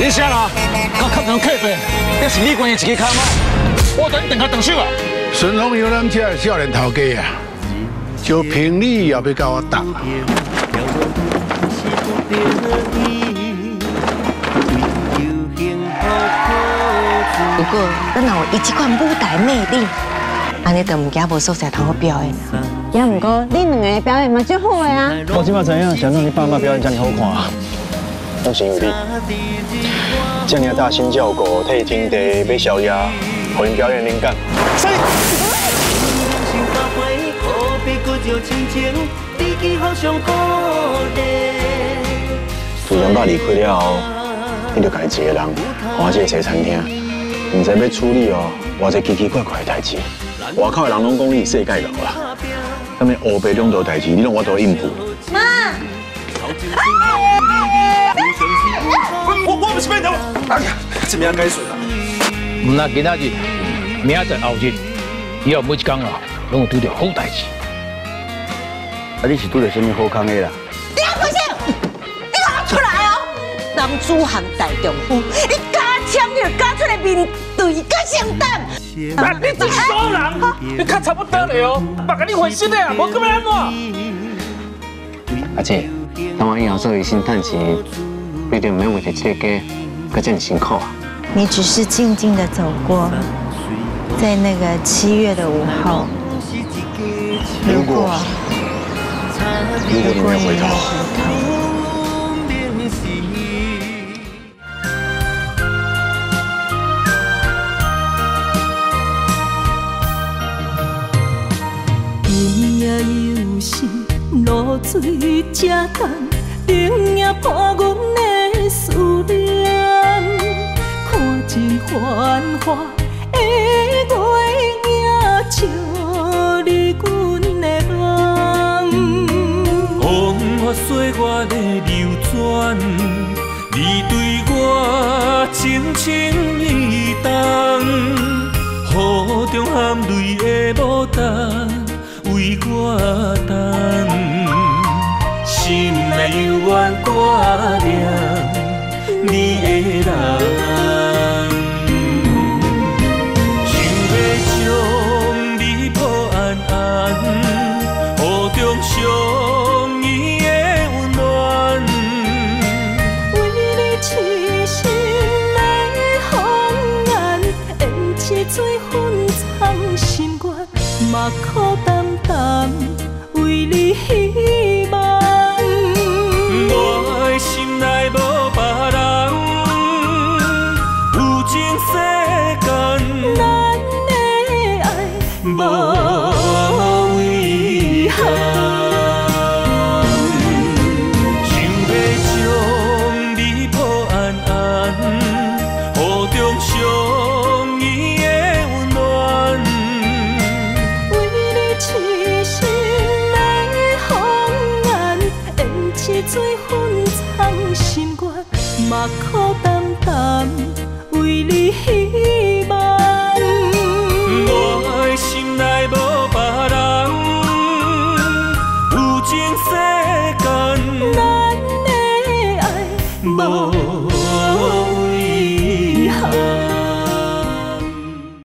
你啥啦？我看人客呗，那是你关的一个卡嘛，我等等下动手啊！ 顺丰游览车的少年头家啊，就凭你也要甲我打。 不过，咱若有伊这款舞台魅力，安尼就唔惊无所在通好表演。也唔过，恁两个表演嘛最好的啊！ 我即摆知影，想让你爸妈表演遮尔好看，拢是因为你。遮尔大新教鼓，替天地买宵夜，互因表演灵感。自从爸离开了后，你就家己一个人，换这个西餐厅，唔知要处理哦，偌济奇奇怪怪的代志。外口的人拢讲你世界佬啦，什么乌白两道代志，你拢我都应付。 妈， 我不是被头，哎呀，这命该水啊！唔那今仔日，明仔载后日，以后每一天啊，拢有拄到好代志。 啊，你是拄到什么好康的啦？ 你还不信？你给我出来哦！男子汉大丈夫，你加签你就加出来面对甲承担。 那你这是什么人？你看差不多了哦，别甲你回心的啊，无咁要安怎？ 阿姐，等我以后做医生赚钱，你就唔免为着这个家，搁这么辛苦啊。 你只是静静的走过，在那个7月的午后，如果你没有回头。 天也有时露水才干，冷也破阮的思念。看尽繁华的月影，照你阮的梦。风花雪月的流转，你对我情情意重，雨中含泪的牡丹。为我等，心内犹原挂念你的人，想要将你抱安安，雨中相依的温暖，为你痴心的红颜，胭脂水粉藏心愿，目苦淡淡为你希望。我的心内无别人，有情世间，咱的爱无遗憾。想要将你抱安安，雨中相依的温暖，为你痴心的红颜，胭脂水粉藏心愿，目苦淡。